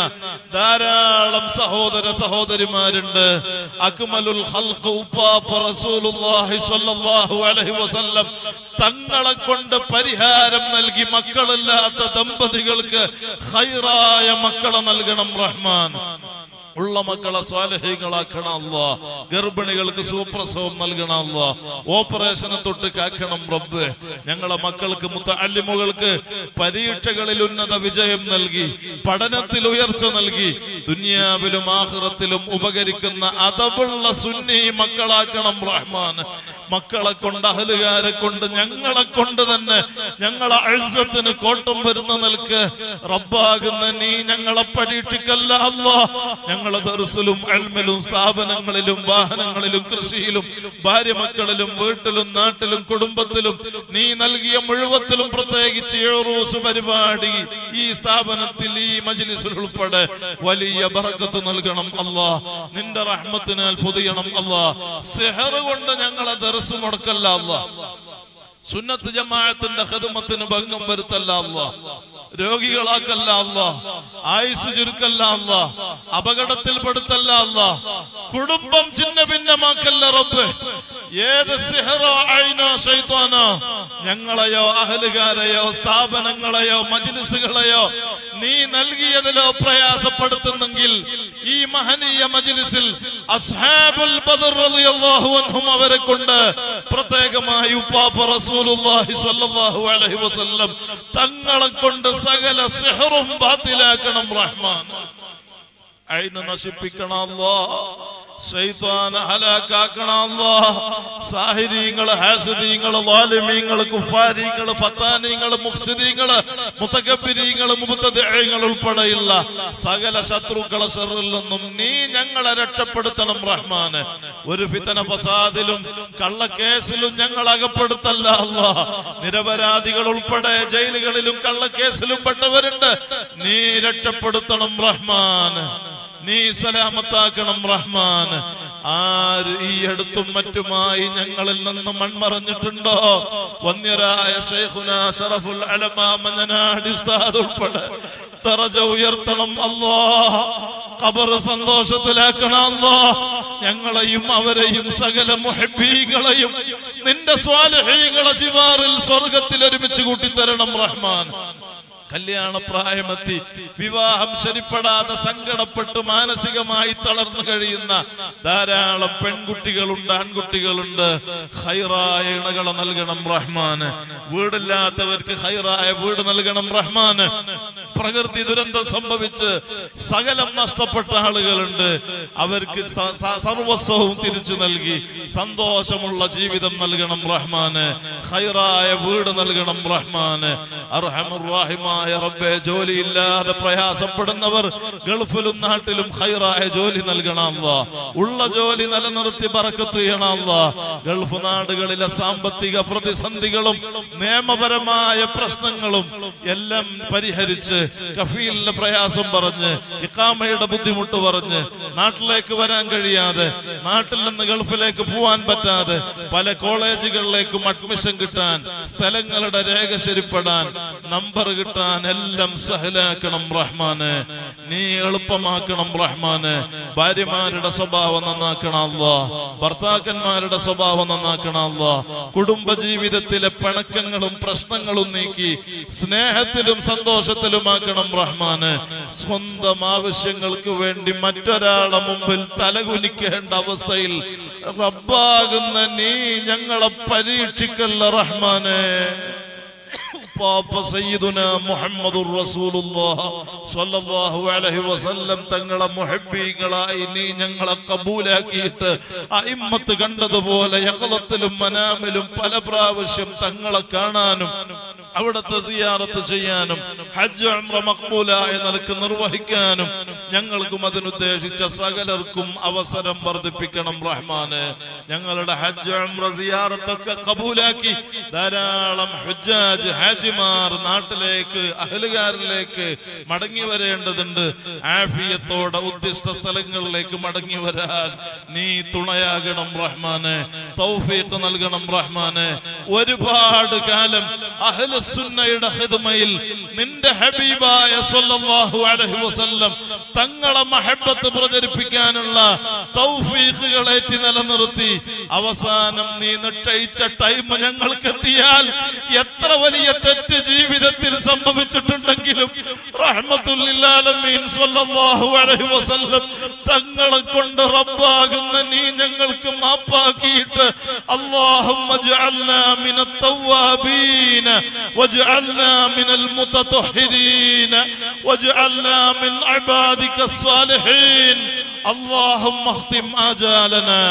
ധാരാളം സഹോദര സഹോദരിമാരുണ്ട്. അക്മലുൽ ഖൽഖ് ഉപ്പാപ്പ റസൂലുള്ളാഹി സ്വല്ലല്ലാഹു അലൈഹി വസല്ലം തങ്ങളെ കൊണ്ട് പരിഹാരം നൽകി മക്കളില്ലാത്ത ദമ്പതികൾക്ക് ഖൈറായ മക്കളെ നൽകണം റഹ്മാൻ. ഉള്ള മക്കളെ സ്വാലിഹീങ്ങളാക്കണം അല്ലാഹ്. ഗർഭിണികൾക്ക് സുപ്രസവം നൽകണം അല്ലാഹ്. ഓപ്പറേഷനെ തൊട്ട് കാക്കണം റബ്ബ്. ഞങ്ങളെ മക്കൾക്ക് മുത്തഅല്ലിമുകൾക്ക് പരീക്ഷകളിൽ ഉന്നത വിജയം നൽകി, പഠനത്തിൽ ഉയർച്ച നൽകി, ദുനിയാവിലും ആഖിറത്തിലും ഉപകരിക്കുന്ന അദബുള്ള സുന്നി മക്കളാക്കണം റഹ്മാൻ. മക്കളെ കൊണ്ട് അഹലുകാരെ കൊണ്ട് ഞങ്ങളെ കൊണ്ട് തന്നെ ഞങ്ങളെ ഇസ്സത്തിന് കോട്ടം വരുന്ന നിൽക്ക് റബ്ബാകുന്ന നീ ഞങ്ങളെ പരീക്ഷിക്കല്ല അല്ലാഹ്. ഞങ്ങളെ ദർസിലും ഇൽമിലും സ്ഥാപനങ്ങളിലും വാഹനങ്ങളിലും കൃഷിയിലും ഭാര്യ മക്കളിലും വീട്ടിലും നാട്ടിലും കുടുംബത്തിലും നീ നൽകിയ മുഴുവത്തിലും പ്രത്യേകിച്ച് ഉറൂസ് പരിപാടി ഈ സ്ഥാപനത്തിൽ ഈ മജ്ലിസിൽ ഉൾപ്പെടെ വലിയ ബറക്കത്ത് നൽകണം അല്ലാഹ്. നിന്റെ റഹ്മത്തിനാൽ പൊതിയണം അല്ലാഹ്. സിഹർ കൊണ്ട് ഞങ്ങളെ ദർസ് മുടക്കല്ല അല്ലാഹ്. സുന്നത്ത് ജമാഅത്തിന്റെ ഖിദ്മത്തിന് ഭംഗം വരുത്തല്ല അല്ലാഹ്. രോഗികളാക്കല്ല അല്ലാഹ്. ആയുസ് ചുരുക്കല്ല അല്ലാഹ്. അപകടത്തിൽ പെടുത്തല്ല അല്ലാഹ്. കുടുംബം ചിന്ന ഭിന്നമാക്കല്ല റബ്ബ്. ഏത് സിഹറോ ഐനോ ശൈത്താനോ ഞങ്ങളെയോ അഹലുകാരെയോ സ്ഥാപനങ്ങളെയോ മജ്ലിസുകളെയോ നീ നൽകിയതിലോ പ്രയാസപ്പെടുത്തുന്നെങ്കിൽ ഈ മഹനീയ മജ്ലിസിൽ അസ്ഹാബുൽ ബദർ റളിയല്ലാഹു അൻഹും അവരെ കൊണ്ട് പ്രത്യേകമായി ഉപ്പാപ്പ റസൂലുള്ളാഹി സ്വല്ലല്ലാഹു അലൈഹി വസല്ലം തങ്ങളെ കൊണ്ട് സകല സിഹറും ബാത്തിലാക്കണം റഹ്മാൻ. ഐന നശിപ്പിക്കണം അല്ലാഹ്. ശൈത്താനെ ഹലാക്കാക്കണം അല്ലാഹ്. സാഹിരീങ്ങള്, ഹാസിദീങ്ങള്, ളാലിമീങ്ങള്, കുഫാരീങ്ങള്, ഫത്താനീങ്ങള്, മുഫ്സിദീങ്ങള്, മുതകബ്ബിരീങ്ങള്, മുബ്തദിഈങ്ങള് ഉൾപ്പെടെയുള്ള സകല ശത്രുക്കളെ ശർറിൽ നിന്നും നീ ഞങ്ങളെ രക്ഷപ്പെടുത്തണം റഹ്മാന്. ഒരു ഫിതന ഫസാദിലും കള്ളക്കേസിലും ഞങ്ങൾ അകപ്പെടുത്തല്ല അല്ലാഹ്. നിരപരാധികൾ ഉൾപ്പെടെ ജയിലുകളിലും കള്ളക്കേസിലും പെട്ടവരുണ്ട്, നീ രക്ഷപ്പെടുത്തണം റഹ്മാന്. നീ സലാമത്താക്കണം റഹ്മാൻ. ആര് ഈ അടുത്തും മറ്റുമായി ഞങ്ങളിൽ നിന്ന് മൺമറഞ്ഞിട്ടുണ്ടോ വന്യരായ ശൈഖുനാ ശറഫുൽ അലമാ മഞ്ഞനാടി ഉസ്താദ് ഉൾപ്പെടെ ദറജ ഉയർത്തണം അല്ലാഹ്. ഖബർ സന്തോഷത്തിലാക്കണം അല്ലാഹ്. ഞങ്ങളെയും അവരെയും സകല മുഹബ്ബീകളെയും നിന്റെ സ്വാലിഹീങ്ങളെ ജിവാറിൽ സ്വർഗ്ഗത്തിൽ ഒരുമിച്ച് കൂട്ടിത്തരണം റഹ്മാൻ. കല്യാണ പ്രായമെത്തി വിവാഹം ശരിപ്പെടാതെ സങ്കടപ്പെട്ട് മാനസികമായി തളർന്നു കഴിയുന്ന ധാരാളം പെൺകുട്ടികളുണ്ട്, ആൺകുട്ടികളുണ്ട്. ഖൈറായ ഇണകളെ നൽകണം റഹ്മാന്. വീടില്ലാത്തവർക്ക് ഖൈറായ വീട് നൽകണം റഹ്മാന്. പ്രകൃതി ദുരന്തം സംഭവിച്ച് സകലം നഷ്ടപ്പെട്ട ആളുകളുണ്ട്. അവർക്ക് സർവസ്വവും തിരിച്ചു നൽകി സന്തോഷമുള്ള ജീവിതം നൽകണം റഹ്മാന്. ഖൈറായ വീട് നൽകണം റഹ്മാന്. അർഹമുർ റഹീമായ റബ്ബേ, ജോലിയില്ലാതെ പ്രയാസപ്പെടുന്നവർ ഗൾഫിലും നാട്ടിലും ഖൈറായ ജോലി നൽകണം അല്ലാഹ്. ഉള്ള ജോലി നിലനിർത്തി ബറക്കത്ത് ചെയ്യണം അല്ലാഹ്. ഗൾഫ് നാടുകളിലെ സാമ്പത്തിക പ്രതിസന്ധികളും നിയമപരമായ പ്രശ്നങ്ങളും എല്ലാം പരിഹരിച്ച് കഫീലിന്റെ പ്രയാസം പറഞ്ഞ് ഇഖാമയുടെ ബുദ്ധിമുട്ട് പറഞ്ഞ് നാട്ടിലേക്ക് വരാൻ കഴിയാതെ നാട്ടിൽ നിന്ന് ഗൾഫിലേക്ക് പോവാൻ പറ്റാതെ പല കോളേജുകളിലേക്കും അഡ്മിഷൻ കിട്ടാൻ, സ്ഥലങ്ങളുടെ രേഖ ശരിപ്പെടാൻ, നമ്പർ കിട്ടാൻ എല്ലാം സഹലാക്കണം റഹ്മാന്. നീ എളുപ്പമാക്കണം റഹ്മാന്. ഭാര്യമാരുടെ സ്വഭാവം നന്നാക്കണം അല്ലാഹ്. ഭർത്താക്കന്മാരുടെ സ്വഭാവം നന്നാക്കണം അല്ലാഹ്. കുടുംബജീവിതത്തിലെ പിണക്കങ്ങളും പ്രശ്നങ്ങളും നീക്കി സ്നേഹത്തിലും സന്തോഷത്തിലുമാക്കണം റഹ്മാന്. സ്വന്തം ആവശ്യങ്ങൾക്ക് വേണ്ടി മറ്റൊരാളെ മുമ്പിൽ തലകുനിക്കേണ്ട അവസ്ഥയിൽ റബ്ബാകുന്ന നീ ഞങ്ങളെ പരീക്ഷിക്കല്ല റഹ്മാനെ. പാപ്പ സയ്യിദുനാ മുഹമ്മദുർ റസൂലുള്ളാഹി സ്വല്ലല്ലാഹു അലൈഹി വസല്ലം തങ്ങളെ മുഹബ്ബീകളായി നീ ഞങ്ങളെ കബൂലാക്കിയിട്ട് അഇമ്മത്ത് കണ്ടതുപോലെ യഖലത്തിലും മനാമിലും പല പ്രാവശ്യം തങ്ങളെ കാണാനും അവിടുത്തെ സിയാറത്ത് ചെയ്യാനും ഹജ്ജ് ഉംറ മഖ്ബൂലായ നിലക്ക് നിർവഹിക്കാനും ഞങ്ങൾക്കും അതിനുദ്ദേശിച്ച സകലർക്കും അവസരം വർദ്ധിപ്പിക്കണം റഹ്മാനെ. ഞങ്ങളുടെ ഹജ്ജ് ഉംറ സിയാറത്തൊക്കെ കബൂലാക്കി ധാരാളം ഹുജ്ജാജ് ഹാജിമാർ നാട്ടിലേക്ക് അഹ്ലുകാരിലേക്ക് മടങ്ങി വരേണ്ടതുണ്ട്. ആഫിയത്തോടെ ഉദ്ദിഷ്ട സ്ഥലങ്ങളിലേക്ക് മടങ്ങി വരാൻ നീ തുണയാകണം റഹ്മാനെ. തൗഫീഖ് നൽകണം റഹ്മാനെ. ഒരുപാട് കാലം അഹ്ലുസുന്നയുടെ ഖിദ്മയിൽ നിന്റെ ഹബീബായ സ്വല്ലല്ലാഹു അലൈഹി വസല്ലം തങ്ങളെ മഹബ്ബത്ത് പ്രചരിപ്പിക്കാനുള്ള തൗഫീഖുകളേറ്റി നിലനിർത്തി അവസാനം നീ നിശ്ചയിച്ച ടൈം ഞങ്ങൾക്ക് എത്തിയാൽ എത്ര വലിയ തെറ്റ് ജീവിതത്തിൽ സംഭവിച്ചിട്ടുണ്ടെങ്കിലും റഹ്മത്തുൽ ലിൽ ആലമീൻ സ്വല്ലല്ലാഹു അലൈഹി വസല്ലം തങ്ങളെ കൊണ്ട് റബ്ബാകുന്ന നീ ഞങ്ങൾക്ക് മാപ്പാക്കിയിട്ട് അല്ലാഹുമ്മ ജഅൽനാ മിനത് തവ്വാബീന വജഅൽനാ മിനൽ മുതതഹ്ഹിരീന വജഅൽനാ മിൻ ഇബാദിക الصالحين اللهم اختم آجالنا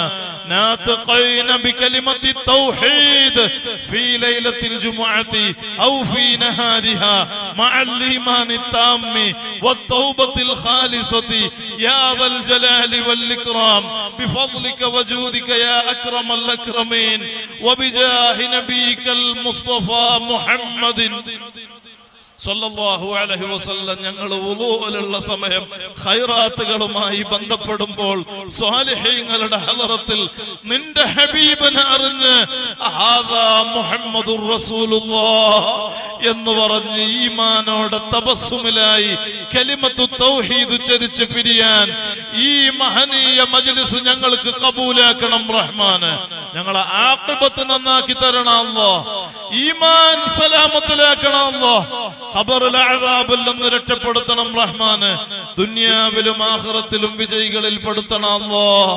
ناطقين بكلمة التوحيد في ليلة الجمعة أو في نهارها مع الإيمان التام والتوبة الخالصة يا ذا الجلال والإكرام بفضلك وجودك يا أكرم الأكرمين وبجاه نبيك المصطفى محمد സല്ലല്ലാഹു അലൈഹി വസല്ലം. ഞങ്ങൾ വുളൂഇലുള്ള സമയം ഖൈറാത്തുകളുമായി ബന്ധപ്പെടുമ്പോൾ സ്വാലിഹീങ്ങളുടെ ഹളറത്തിൽ നിന്റെ ഹബീബിനെ അറിഞ്ഞ് ഹാദാ മുഹമ്മദുർ റസൂലുള്ളാഹ് എന്ന് പറഞ്ഞ് ഈമാനോടെ തബസ്സുമിലായി കലിമത്തു തൗഹീദ് ഉച്ചരിച്ച് പിരിയാൻ ഈ മഹനീയ മജ്ലിസ് ഞങ്ങൾക്ക് കബൂലാക്കണം റഹ്മാനെ. ഞങ്ങളെ ആഖിബത്ത് നന്നാക്കി തരണം അല്ലാഹ്. ഈമാൻ സലാമത്തിലാക്കണം അല്ലാഹ്. ഖബറിലെ അദാബിൽ നിന്ന് രക്ഷപ്പെടുത്തണം റഹ്മാനെ. ദുനിയാവിലും ആഖിറത്തിലും വിജയികളിൽ പെടുത്തണം അല്ലാഹ്.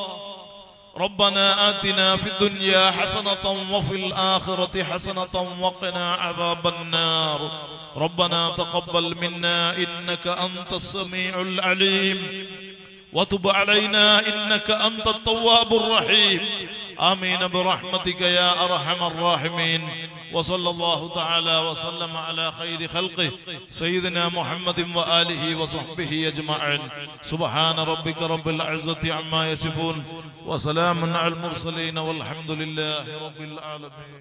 ربنا آتنا في الدنيا حسنة وفي الآخرة حسنة وقنا عذاب النار. ربنا تقبل منا إنك أنت السميع العليم وتب علينا إنك أنت التواب الرحيم. آمين برحمتك يا أرحم الراحمين. وصلى الله تعالى وسلم على خير خلقه سيدنا محمد وآله وصحبه أجمعين. سبحان ربك رب العزة عما يصفون وسلام على المرسلين والحمد لله رب العالمين.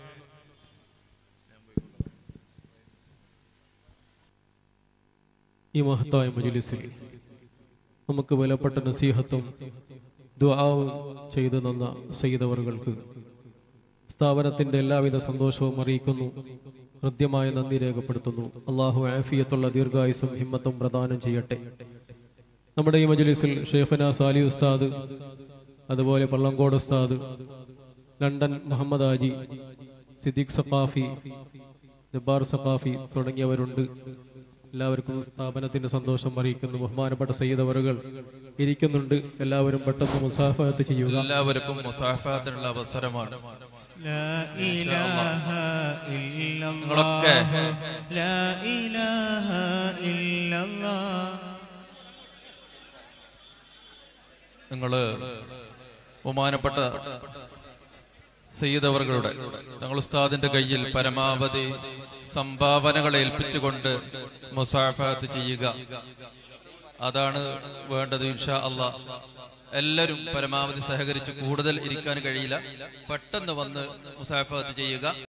ഈ മഹത്തായ മജ്ലിസിൽ നമുക്ക് വിലപ്പെട്ട നസീഹത്തും ദുആവും ചെയ്തു തന്ന സയ്യിദ് അവറുകൾക്ക് സ്ഥാപനത്തിന്റെ എല്ലാവിധ സന്തോഷവും അറിയിക്കുന്നു. ഹൃദ്യമായ നന്ദി രേഖപ്പെടുത്തുന്നു. അള്ളാഹു ആഫിയത്തുള്ള ദീർഘായുസും ഹിമ്മത്തും പ്രദാനം ചെയ്യട്ടെ. നമ്മുടെ ഈ മജ്ലിസിൽ ഷെയ്ഖുന സാലി ഉസ്താദ്, അതുപോലെ പള്ളങ്കോട് ഉസ്താദ്, ലണ്ടൻ മുഹമ്മദ് ആജി, സിദ്ദീഖ് സഖാഫി, ജബ്ബാർ സഖാഫി തുടങ്ങിയവരുണ്ട്. എല്ലാവർക്കും സ്ഥാപനത്തിന്റെ സന്തോഷം അറിയിക്കുന്നു. ബഹുമാനപ്പെട്ട സയ്യിദ് അവറുകൾ ഇരിക്കുന്നുണ്ട്. എല്ലാവരും പെട്ടെന്ന് മുസാഫഹത്ത് ചെയ്യുക. എല്ലാവർക്കും മുസാഫഹത്തിനുള്ള അവസരമാണ്. ലാ ഇലാഹ ഇല്ലല്ലാഹ്, നിങ്ങളൊക്കെ ലാ ഇലാഹ ഇല്ലല്ലാഹ്. നിങ്ങള് ബഹുമാനപ്പെട്ട സയ്യിദ് അവറുകളുടെ തങ്ങൾ ഉസ്താദിന്റെ കയ്യിൽ പരമാവധി സംഭാവനകൾ ഏൽപ്പിച്ചുകൊണ്ട് മുസാഫഹത്ത് ചെയ്യുക. അതാണ് വേണ്ടത്. ഇൻഷാ അല്ലാഹ് എല്ലാവരും പരമാവധി സഹകരിച്ച്, കൂടുതൽ ഇരിക്കാൻ കഴിയില്ല, പെട്ടെന്ന് വന്ന് മുസാഫഹത്ത് ചെയ്യുക.